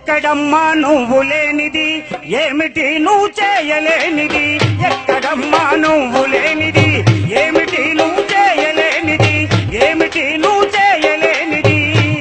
ఎక్కడమ్మా నువ్వు లేనిది, ఏమిటి నువ్వు చేయలేనిది? ఎక్కడమ్మా నువ్వు లేనిది, ఏమిటి నువ్వు చేయలేనిది? ఏమిటి నువ్వు చేయలేనిది?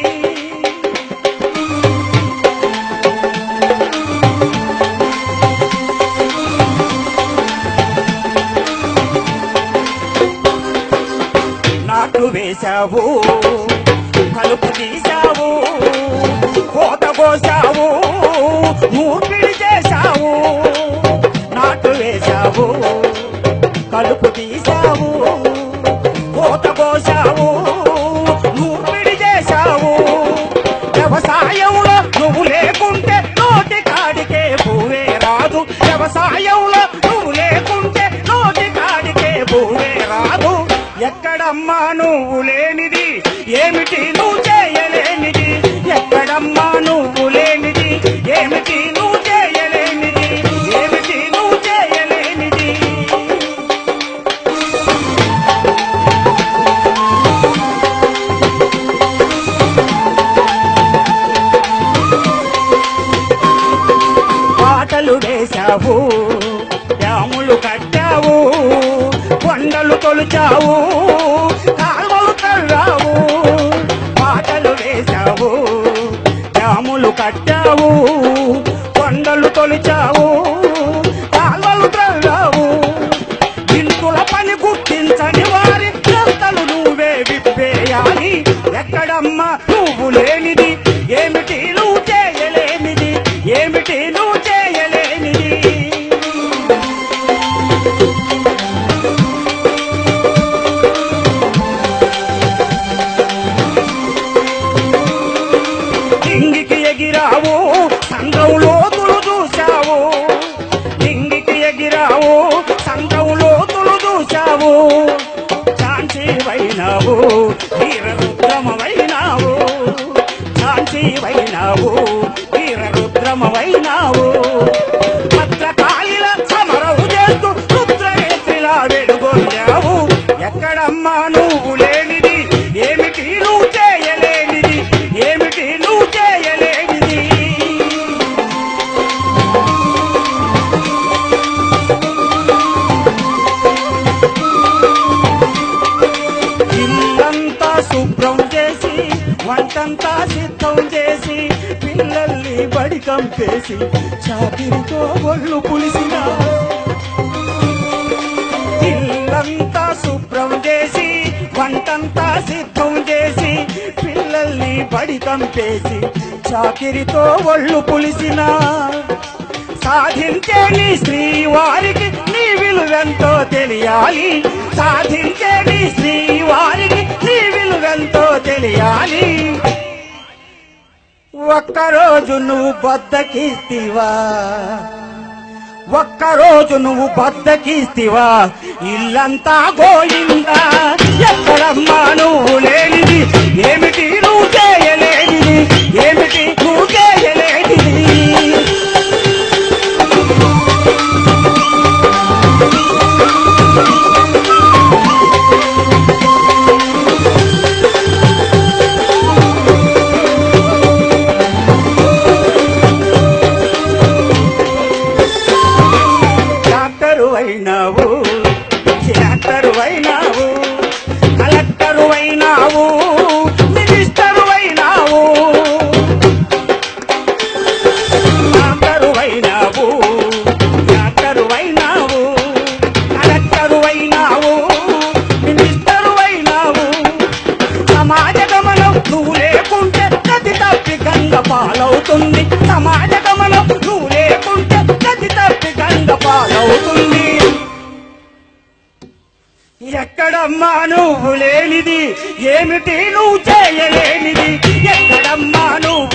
నాటు వేశావు, కలుపు తీశావు, కోత కోసావు, మూర్పిడి చేశావు. నాటు వేశావు, కలుపు తీశావు, కోత కోసావు, మూర్పిడి చేశావు. వ్యవసాయంలో నువ్వు లేకుంటే నోటి కాడికే పువ్వే రాదు. వ్యవసాయంలో నువ్వు లేకుంటే నోటి కాడికే పువ్వే రాదు. ఎక్కడమ్మా నువ్వు లేనిది, ఏమిటి నువ్వు చేయలేనిది? ఎక్కడమ్మా నువ్వు లేనిది, ఏమిటి నువ్వు చేయలేనిది? ఏమిటి నువ్వు చేయలేనిది? పాటలు వేశావు, డ్యాములు కట్టావు, కొండలు తొలిచావు, కాల్వలు తవ్వావు. పాటలు వేశావు, డ్యాములు కట్టావు, కొండలు తొలిచావు, కాల్వలు తవ్వావు. ఇంతుల పని గుర్తించని వారి చెత్తలు నువ్వే విప్పేయాలి. ఎక్కడమ్మా నువ్వు లేనిది, ఏమిటి నువ్వు చేయలేనిది? ఏమిటి నువ్వు చేయలేనిది? ఇంగికి ఎగిరావు, సంద్రంలో తులు చూశావు. ఇంగికి ఎగిరావు, సంద్రంలో తులు చూశావు. ఝాన్సీ వైనావు, వీర రుద్రమవైనావు. ఝాన్సీ వైనావు, వీర రుద్రమవైనావు. భద్రకాళిల సమరవు చేస్తూ రుద్రనేత్రిలా వెలుగొందావు. ఎక్కడమ్మా నువ్వు లేనిది, ఏమిటి నువ్వు చేయలేనిది? ఏమిటి నువ్వు చేయలేనిది? ఇల్లంతా శుభ్రం చేసి, వంటంతా సిద్ధం చేసి, పిల్లల్ని బడి కంపేసి, చాకిరితో ఒళ్ళు పులిసిన. ఇల్లంతా శుభ్రం చేసి, వంటంతా సిద్ధం చేసి, పిల్లల్ని బడి కంపేసి, చాకిరితో ఒళ్ళు పులిసిన. సాధించే నీ శ్రీవారికి నీ విలువెంతో తెలియాలి. సాధించే నీ శ్రీవారికి నీ విలువెంతో తెలియాలి. ఒక్కరోజు నువ్వు బద్దకిస్తివా, ఒక్కరోజు నువ్వు బద్దకిస్తివా, ఇల్లంతా గోయిందా. ఎక్కడమ్మా నువ్వు లేనిది, ఏమిటి నువ్వు చేయలేనిది? ఏమిటి నువ్వు చేయలేనిది? డాక్టరు అయినావు, డాక్టరు అయినావు, కలెక్టరు అయినావు, మినిస్టరు అయినావు. డాక్టరు అయినావు, డాక్టరు అయినావు, కలెక్టరు అయినావు, మినిస్టరు అయినావు. సమాజ గమనం నువ్వు లేకుంటే గతి తప్పి గంగ పాలవుతుంది. సమాజ గమనం నువ్వు లేకుంటే గతి తప్పి గంగ పాలవుతుంది. ఎక్కడమ్మా నువ్వు లేనిది, ఏమిటి నువ్వు చేయలేనిది? ఎక్కడమ్మా నువ్వు